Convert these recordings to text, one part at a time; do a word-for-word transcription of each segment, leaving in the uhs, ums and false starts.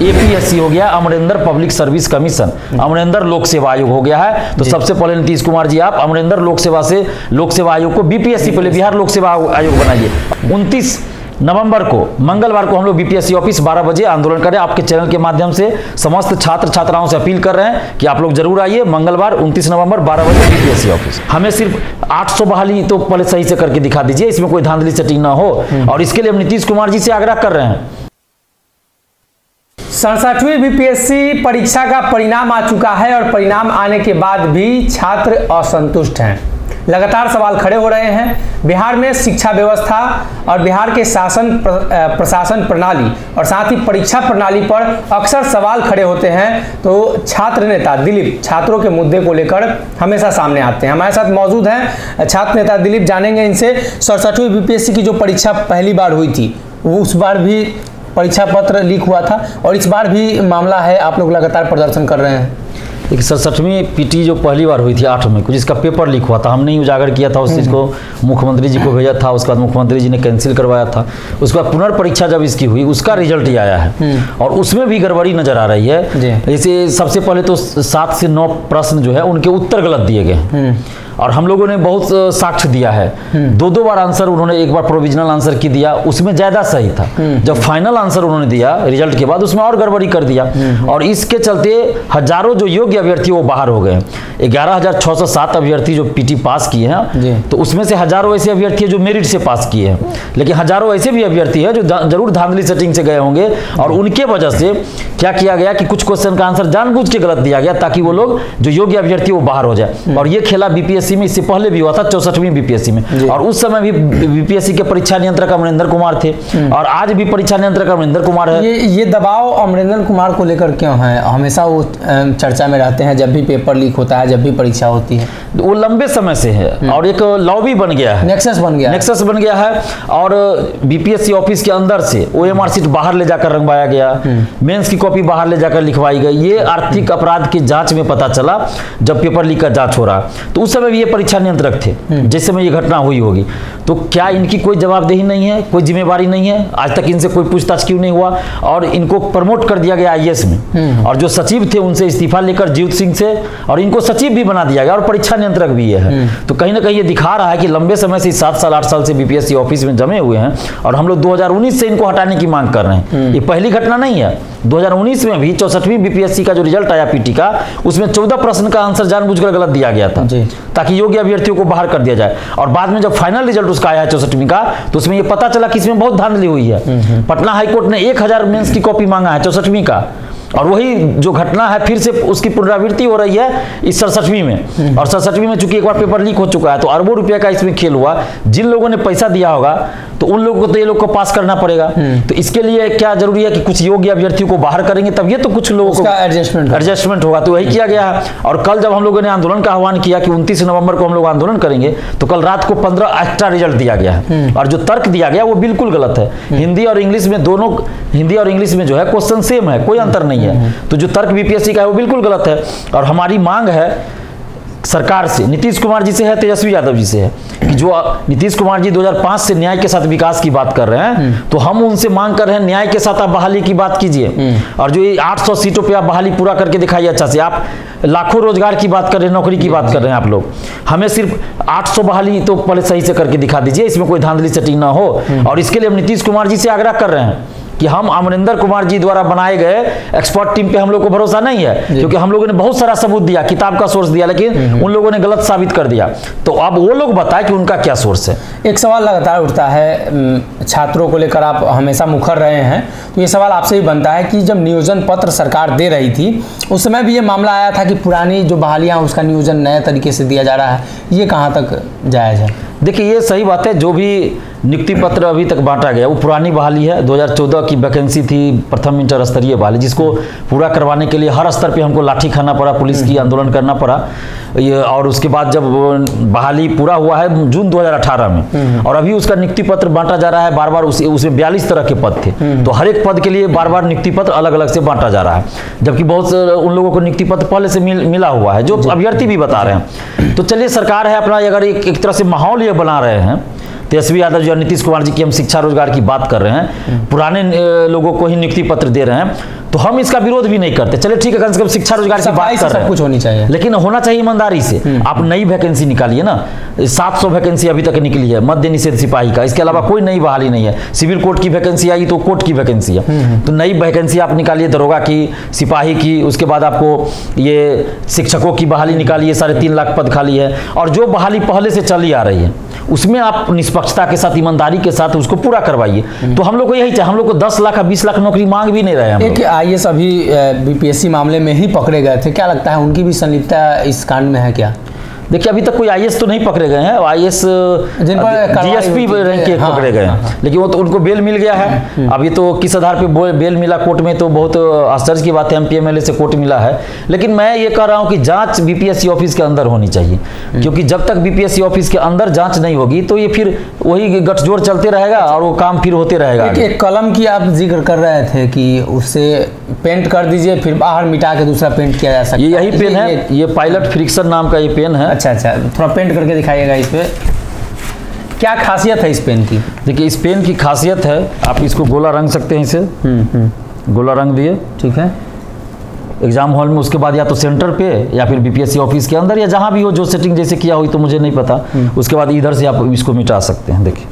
APSC हो गया, Amarinder public service commission, Amarinder लोक सेवा आयोग हो गया है। तो सबसे पहले नीतीश कुमार जी आप अमरिंदर लोक सेवा से लोक सेवा आयोग को बीपीएससी पहले बिहार लोक सेवा आयोग बनाइए। उनतीस नवंबर को मंगलवार को हम लोग बीपीएससी ऑफिस बारह बजे आंदोलन करें। आपके चैनल के माध्यम से समस्त छात्र छात्राओं से अपील कर रहे हैं कि आप लोग जरूर आइए मंगलवार उनतीस नवंबर बारह बजे बीपीएससी ऑफिस। हमें सिर्फ आठ सौ बहाली तो पहले सही से करके दिखा दीजिए, इसमें कोई धांधली सेटिंग ना हो, और इसके लिए हम नीतीश कुमार जी से आग्रह कर रहे हैं। सड़सठवीं बीपीएससी परीक्षा का परिणाम आ चुका है और परिणाम आने के बाद भी छात्र असंतुष्ट हैं। लगातार सवाल खड़े हो रहे हैं। बिहार में शिक्षा व्यवस्था और बिहार के शासन प्रशासन प्रणाली और साथ ही परीक्षा प्रणाली पर अक्सर सवाल खड़े होते हैं। तो छात्र नेता दिलीप छात्रों के मुद्दे को लेकर हमेशा सामने आते हैं। हमारे साथ मौजूद हैं छात्र नेता दिलीप, जानेंगे इनसे सड़सठवीं बीपीएससी की जो परीक्षा पहली बार हुई थी, वो उस बार भी परीक्षा पत्र लीक हुआ था और इस बार भी मामला है, आप लोग लगातार प्रदर्शन कर रहे हैं। एक सड़सठवीं पीटी जो पहली बार हुई थी आठ मई को, जिसका पेपर लीक हुआ था, हमने ही उजागर किया था उस चीज़ को, मुख्यमंत्री जी को भेजा था, उसके बाद मुख्यमंत्री जी ने कैंसिल करवाया था। उसके बाद पुनर्परीक्षा जब इसकी हुई, उसका रिजल्ट ही आया है और उसमें भी गड़बड़ी नजर आ रही है। जैसे सबसे पहले तो सात से नौ प्रश्न जो है उनके उत्तर गलत दिए गए और हम लोगों ने बहुत साक्ष्य दिया है। दो दो बार आंसर उन्होंने, एक बार प्रोविजनल आंसर की दिया, उसमें ज्यादा सही था। जब फाइनल आंसर उन्होंने दिया रिजल्ट के बाद, उसमें और गड़बड़ी कर दिया और इसके चलते हजारों जो योग्य अभ्यर्थी वो बाहर हो गए। ग्यारह हजार छह सौ सात अभ्यर्थी जो पीटी पास किए हैं, तो उसमें से हजारों ऐसे अभ्यर्थी जो मेरिट से पास किए हैं, लेकिन हजारों ऐसे भी अभ्यर्थी हैं जो जरूर धांधली सेटिंग से गए होंगे और उनके वजह से क्या किया गया कि कुछ क्वेश्चन का आंसर जानबूझ के गलत दिया गया ताकि वो लोग जो योग्य अभ्यर्थी वो बाहर हो जाए। और ये खेला बीपीएससी में इससे पहले भी हुआ था, चौसठवीं बीपीएससी में, और उस समय भी बीपीएससी के परीक्षा नियंत्रक अमरिंदर कुमार थे और आज भी परीक्षा नियंत्रक अमरिंदर कुमार है। ये ये दबाव अमरिंदर कुमार को लेकर क्यों है? हमेशा वो चर्चा में रहते हैं जब भी पेपर लीक होता है, जब भी परीक्षा होती है। वो लंबे समय से है और एक लॉबी बन गया है, नेक्सस बन गया नेक्सस बन गया है और बीपीएससी ऑफिस के अंदर से ओएमआर सीट बाहर ले जाकर रंगवाया गया, मेंस की कॉपी बाहर ले जाकर लिखवाई गई। ये आर्थिक अपराध की जांच में पता चला जब पेपर लीक का जांच हो रहा, तो उस समय भी ये परीक्षा नियंत्रक थे जिस समय ये घटना हुई होगी। तो क्या इनकी कोई जवाबदेही नहीं है, कोई जिम्मेवारी नहीं है? आज तक इनसे कोई पूछताछ क्यों नहीं हुआ? और इनको प्रमोट कर दिया गया आईएएस में और जो सचिव थे उनसे इस्तीफा लेकर जीत सिंह से, और इनको सचिव भी बना दिया गया और परीक्षा नियंत्रक भी ये है। तो कहीं ना कहीं ये दिखा रहा है कि लंबे समय से सात साल आठ साल से बीपीएससी ऑफिस में जमे हुए हैं और हम लोग दो हज़ार उन्नीस से इनको हटाने की मांग कर रहे हैं। ये पहली घटना नहीं है। दो हज़ार उन्नीस में भी चौसठवीं बीपीएससी का जो रिजल्ट आया पीटी का, उसमें चौदह प्रश्न का आंसर जानबूझकर गलत दिया गया था ताकि योग्य अभ्यर्थियों को बाहर कर दिया जाए। और बाद में जब फाइनल रिजल्ट उसका आया है चौसठवीं का, तो उसमें ये पता चला कि इसमें बहुत धांधली हुई है। पटना हाईकोर्ट ने एक हजार मेंस की कॉपी मांगा है चौसठवीं का, और वही जो घटना है फिर से उसकी पुनरावृत्ति हो रही है इस सड़सठवीं में। और सड़सठवीं में चूंकि एक बार पेपर लीक हो चुका है, तो अरबों रुपए का इसमें खेल हुआ। जिन लोगों ने पैसा दिया होगा तो उन लोगों को तो ये लोग को पास करना पड़ेगा। तो इसके लिए क्या जरूरी है कि कुछ योग्य अभ्यर्थियों को बाहर करेंगे, तब ये तो कुछ लोगों को एडजस्टमेंट एडजस्टमेंट होगा। तो वही किया गया है। और कल जब हम लोगों ने आंदोलन का आह्वान किया कि उनतीस नवंबर को हम लोग आंदोलन करेंगे, तो कल रात को पंद्रह एक्स्ट्रा रिजल्ट दिया गया है और जो तर्क दिया गया वो बिल्कुल गलत है। हिंदी और इंग्लिश में दोनों, हिंदी और इंग्लिश में जो है क्वेश्चन सेम है, कोई अंतर नहीं है। तो जो तर्क बीपीएससी का है वो बिल्कुल गलत है। और हमारी मांग है सरकार से, नीतीश कुमार जी से है, तेजस्वी यादव जी से है कि जो नीतीश कुमार जी दो हज़ार पाँच से न्याय के साथ विकास की बात कर रहे हैं, तो हम उनसे मांग कर रहे हैं न्याय के साथ आप बहाली की बात कीजिए। और जो ये आठ सौ सीटों पे आप बहाली पूरा करके दिखाइए अच्छा से। आप लाखों रोजगार की बात कर रहे हैं, नौकरी की बात कर रहे हैं आप लोग, हमें सिर्फ आठ सौ बहाली तो पहले सही से करके दिखा दीजिए, इसमें कोई धांधली सेटिंग ना हो। और इसके लिए हम नीतीश कुमार जी से आग्रह कर रहे हैं कि हम अमरिंदर कुमार जी द्वारा बनाए गए एक्सपर्ट टीम पे हम लोग को भरोसा नहीं है, क्योंकि हम लोगों ने बहुत सारा सबूत दिया, किताब का सोर्स दिया, लेकिन उन लोगों ने गलत साबित कर दिया। तो अब वो लोग बताएं कि उनका क्या सोर्स है। एक सवाल लगातार उठता है, छात्रों को लेकर आप हमेशा मुखर रहे हैं, तो ये सवाल आपसे ही बनता है कि जब नियोजन पत्र सरकार दे रही थी उस समय भी ये मामला आया था कि पुरानी जो बहालियाँ उसका नियोजन नए तरीके से दिया जा रहा है, ये कहाँ तक जायज़ है? देखिए ये सही बात है, जो भी नियुक्ति पत्र अभी तक बांटा गया वो पुरानी बहाली है। दो हज़ार चौदह की वैकेंसी थी प्रथम इंटर स्तरीय बहाली, जिसको पूरा करवाने के लिए हर स्तर पे हमको लाठी खाना पड़ा, पुलिस की आंदोलन करना पड़ा ये। और उसके बाद जब बहाली पूरा हुआ है जून दो हज़ार अठारह में, और अभी उसका नियुक्ति पत्र बांटा जा रहा है बार बार। उस, उसमें बयालीस तरह के पद थे, तो हर एक पद के लिए बार बार नियुक्ति पत्र अलग अलग से बांटा जा रहा है, जबकि बहुत उन लोगों को नियुक्ति पत्र पहले से मिल, मिला हुआ है, जो अभ्यर्थी भी बता रहे हैं। तो चलिए सरकार है अपना, अगर एक, एक तरह से माहौल ये बना रहे हैं, तेजस्वी यादव जी और नीतीश कुमार जी की हम शिक्षा रोजगार की बात कर रहे हैं, पुराने लोगों को ही नियुक्ति पत्र दे रहे हैं, तो हम इसका विरोध भी नहीं करते, चले ठीक है, कम से कम शिक्षा रोजगार की बात कर रहे हैं, कुछ होनी चाहिए, लेकिन होना चाहिए ईमानदारी से। आप नई वैकेंसी निकालिए ना, सात सौ वैकेंसी अभी तक निकली है मद्य निषेध सिपाही का, इसके अलावा कोई नई बहाली नहीं है। सिविल कोर्ट की वैकेंसी आई तो कोर्ट की वैकेंसी है, तो नई वैकेंसी आप निकालिए, दरोगा की, सिपाही की, उसके बाद आपको ये शिक्षकों की बहाली निकालिए, साढ़े तीन लाख पद खाली है, और जो बहाली पहले से चली आ रही है उसमें आप निष्पक्षता के साथ, ईमानदारी के साथ उसको पूरा करवाइए। तो हम लोग को यही चाहिए, हम लोग को दस लाख बीस लाख नौकरी मांग भी नहीं रहे हैं। एक आई एस अभी बीपीएससी मामले में ही पकड़े गए थे, क्या लगता है उनकी भी संलिप्तता इस कांड में है क्या? देखिए अभी तक कोई आईएएस तो नहीं पकड़े गए हैं, आईएएस जिन पर डीएसपी रैंक के पकड़े गए हैं, लेकिन वो तो उनको बेल मिल गया है। अभी तो किस आधार पे बेल मिला कोर्ट में, तो बहुत आश्चर्य की बात है, एमपी एमएलए से कोर्ट मिला है। लेकिन मैं ये कह रहा हूँ कि जांच बीपीएससी ऑफिस के अंदर होनी चाहिए, क्योंकि जब तक बीपीएससी ऑफिस के अंदर जांच नहीं होगी तो ये फिर वही गठजोड़ चलते रहेगा और वो काम फिर होते रहेगा। एक, एक कलम की आप जिक्र कर रहे थे कि उससे पेंट कर दीजिए, फिर बाहर मिटा के दूसरा पेंट किया जा सकता है। ये यही पेन है, ये पायलट फ्रिक्शन नाम का ये पेन है। अच्छा अच्छा, थोड़ा पेंट करके दिखाइएगा इस पे, क्या खासियत है इस पेन की? देखिए इस पेन की खासियत है, आप इसको गोला रंग सकते हैं, इसे गोला रंग दिए, ठीक है, एग्जाम हॉल में, उसके बाद या तो सेंटर पे या फिर बीपीएससी ऑफिस के अंदर या जहां भी हो, जो सेटिंग जैसे किया हुई तो मुझे नहीं पता, उसके बाद इधर से आप इसको मिटा सकते हैं। देखिए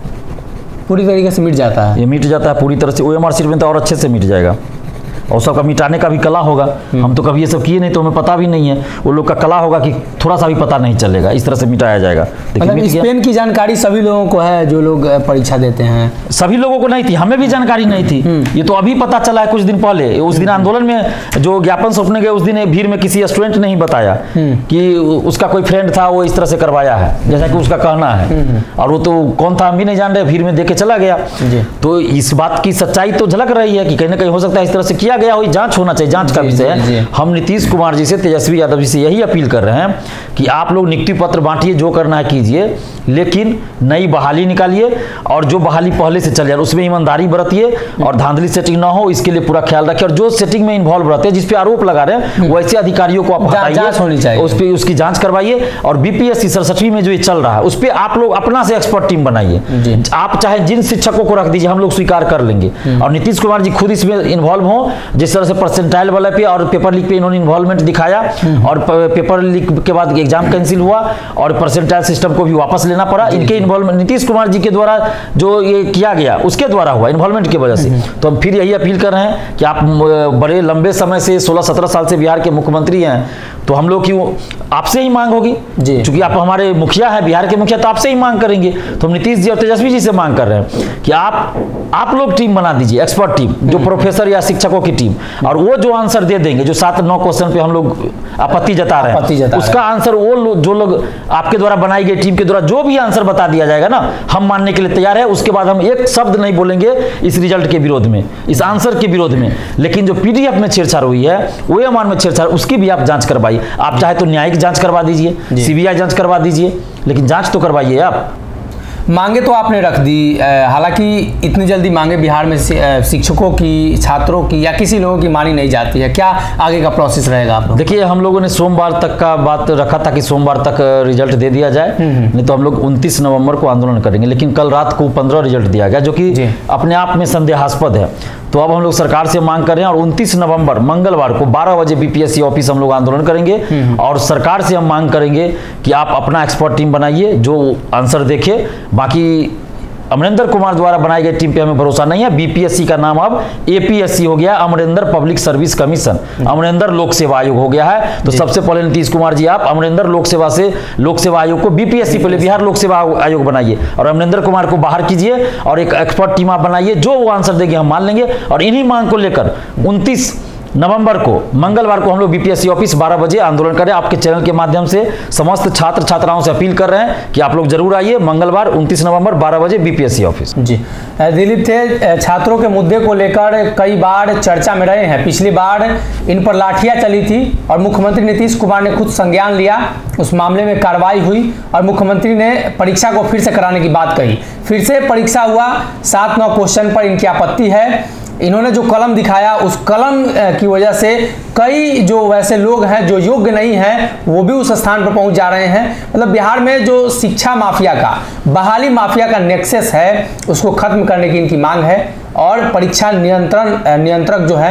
पूरी तरीके से मिट जाता है, ये मिट जाता है पूरी तरह से, ओएमआर शीट में तो और अच्छे से मिट जाएगा। और सबका मिटाने का भी कला होगा, हम तो कभी ये सब किए नहीं तो हमें पता भी नहीं है, वो लोग का कला होगा कि थोड़ा सा भी पता नहीं चलेगा, इस तरह से मिटाया जाएगा। मतलब इस पेन की जानकारी सभी लोगों को है जो लोग परीक्षा देते हैं? सभी लोगों को नहीं थी, हमें भी जानकारी नहीं थी, ये तो अभी पता चला है कुछ दिन पहले। उस दिन आंदोलन में जो ज्ञापन सौंपने गए उस दिन भीड़ में किसी स्टूडेंट ने ही बताया कि उसका कोई फ्रेंड था, वो इस तरह से करवाया है, जैसा कि उसका कहना है, और वो तो कौन था हम भी नहीं जान रहे, भीड़ में देख के चला गया। तो इस बात की सच्चाई तो झलक रही है कि कहीं ना कहीं हो सकता है इस तरह से किया गया हो, जांच होना चाहिए, जांच का विषय है। हम नीतीश कुमार जी से, तेजस्वी यादव जी से यही अपील कर रहे हैं कि आप लोग नियुक्ति पत्र बांटिए, जो करना है कीजिए, लेकिन नई बहाली निकालिए, और जो बहाली पहले से चल रही है उसमें ईमानदारी बरतिए और धांधली सेटिंग ना हो, इसके लिए पूरा ख्याल रखिए। और जो सेटिंग में इन्वॉल्व रहते हैं, जिस पे आरोप लगा रहे हैं, वैसे अधिकारियों को आप हटाइए, उस पर उसकी जांच करवाइए। और बीपीएससी सड़सठवीं में जो ये चल रहा है उस पर आप लोग अपना से एक्सपर्ट टीम बनाइए। आप चाहे जिन शिक्षकों को रख दीजिए, हम लोग स्वीकार कर लेंगे, और नीतीश कुमार जी खुद इसमें इन्वॉल्व हो। जिस तरह से परसेंटाइल वाले पे और पेपर लीक पे इन्होंने इन्वॉल्वमेंट दिखाया, और पेपर लीक के बाद एग्जाम कैंसिल हुआ और परसेंटाइल सिस्टम को भी वापस लेना पड़ा, इनके इन्वॉल्वमेंट नीतीश कुमार जी के द्वारा जो ये किया गया उसके द्वारा हुआ, इन्वॉल्वमेंट की वजह से। तो हम फिर यही अपील कर रहे हैं कि आप बड़े लंबे समय से, सोलह सत्रह साल से बिहार के मुख्यमंत्री हैं, तो हम लोग क्यों आपसे ही मांग होगी, क्योंकि आप हमारे मुखिया हैं, बिहार के मुखिया, तो आपसे ही मांग करेंगे। तो हम नीतीश जी और तेजस्वी जी से मांग कर रहे हैं कि आप आप लोग टीम बना दीजिए, एक्सपर्ट टीम, जो प्रोफेसर या शिक्षकों की टीम, और वो जो आंसर दे देंगे, जो सात नौ क्वेश्चन पे हम लोग आपत्ति जता रहे हैं, उसका आंसर वो लो, जो लोग आपके द्वारा बनाई गई टीम के द्वारा जो भी आंसर बता दिया जाएगा ना, हम मानने के लिए तैयार है। उसके बाद हम एक शब्द नहीं बोलेंगे इस रिजल्ट के विरोध में, इस आंसर के विरोध में। लेकिन जो पीडीएफ में छेड़छाड़ हुई है, ओएमआर में छेड़छाड़, उसकी भी आप जांच करवाइए। आप चाहे तो न्यायिक जांच करवा दीजिए, सीबीआई जांच करवा दीजिए, लेकिन जांच तो करवाइए आप। मांगे तो आपने रख दी, हालांकि इतनी जल्दी मांगे बिहार में शिक्षकों की, छात्रों की या किसी लोगों की मानी नहीं जाती है, क्या आगे का प्रोसेस रहेगा आप लोग? देखिए हम लोगों ने सोमवार तक का बात रखा था कि सोमवार तक रिजल्ट दे दिया जाए, नहीं तो हम लोग उनतीस नवंबर को आंदोलन करेंगे, लेकिन कल रात को पंद्रह रिजल्ट दिया गया, जो कि अपने आप में संदेहास्पद है। तो अब हम लोग सरकार से मांग कर रहे हैं, और उनतीस नवंबर मंगलवार को बारह बजे बीपीएससी ऑफिस हम लोग आंदोलन करेंगे, और सरकार से हम मांग करेंगे कि आप अपना एक्सपर्ट टीम बनाइए जो आंसर देखे। बाकी अमरिंदर कुमार द्वारा बनाई गई टीम पे हमें भरोसा नहीं है। बीपीएससी का नाम अब एपीएससी हो गया, Amarinder public service commission, Amarinder लोक सेवा आयोग हो गया है। तो सबसे पहले नीतीश कुमार जी, आप अमरिंदर लोक सेवा से लोक सेवा आयोग को बीपीएससी पहले बिहार लोक सेवा आयोग बनाइए, और अमरिंदर कुमार को बाहर कीजिए, और एक एक्सपर्ट टीम आप बनाइए, जो वो आंसर देंगे हम मान लेंगे। और इन्हीं मांग को लेकर उनतीस नवंबर को मंगलवार को हम लोग बीपीएससी ऑफिस बारह बजे आंदोलन करें। आपके चैनल के माध्यम से समस्त छात्र छात्राओं से अपील कर रहे हैं कि आप लोग जरूर आइए, मंगलवार उनतीस नवंबर बारह बजे बीपीएससी ऑफिस। जी दिलीप थे, छात्रों के मुद्दे को लेकर कई बार चर्चा में रहे हैं। पिछली बार इन पर लाठियां चली थी और मुख्यमंत्री नीतीश कुमार ने खुद संज्ञान लिया, उस मामले में कार्रवाई हुई और मुख्यमंत्री ने परीक्षा को फिर से कराने की बात कही। फिर से परीक्षा हुआ, सात नौ क्वेश्चन पर इनकी आपत्ति है। इन्होंने जो कलम दिखाया, उस कलम की वजह से कई जो वैसे लोग हैं जो योग्य नहीं हैं, वो भी उस स्थान पर पहुंच जा रहे हैं। मतलब बिहार में जो शिक्षा माफिया का, बहाली माफिया का नेक्सस है, उसको खत्म करने की इनकी मांग है, और परीक्षा नियंत्रण नियंत्रक जो है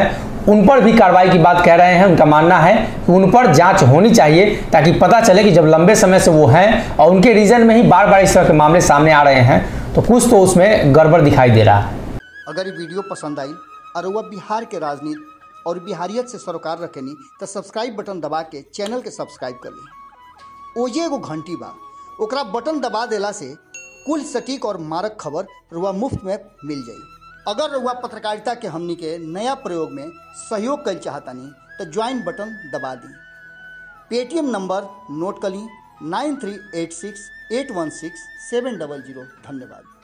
उन पर भी कार्रवाई की बात कह रहे हैं। उनका मानना है कि उन पर जांच होनी चाहिए ताकि पता चले कि जब लंबे समय से वो हैं और उनके रीजन में ही बार बार इस तरह के मामले सामने आ रहे हैं तो कुछ तो उसमें गड़बड़ दिखाई दे रहा है। अगर ये वीडियो पसंद आई और वह बिहार के राजनीति और बिहारियत से सरोकार रखेनी तो सब्सक्राइब बटन दबा के चैनल के सब्सक्राइब कर ली। ओजे एगो घंटी बा, ओकरा बटन दबा देला से कुल सटीक और मारक खबर रुआ मुफ्त में मिल जाई। अगर रुआ पत्रकारिता के हमनी के नया प्रयोग में सहयोग कर चाहतानी तो ज्वाइन बटन दबा दी। पेटीएम नंबर नोट कर ली nine three eight six eight one six seven double zero. धन्यवाद।